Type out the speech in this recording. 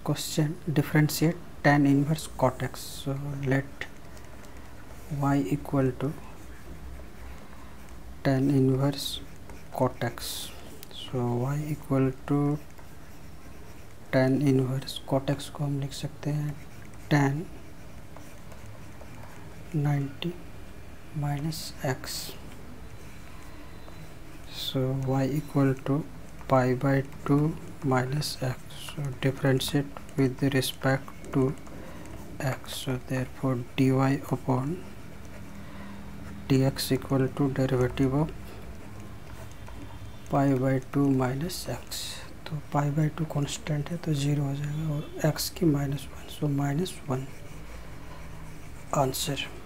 question differentiate tan inverse cot x. So let y equal to tan inverse cot x. so y equal to tan inverse cot x को हम लिख सकते हैं tan 90 minus x. so y equal to pi by 2 minus x. so differentiate with respect to x. so therefore dy upon dx equal to derivative of pi by 2 minus x. तो pi by 2 constant है तो 0 हो जाएगा और x की -1. So -1 answer.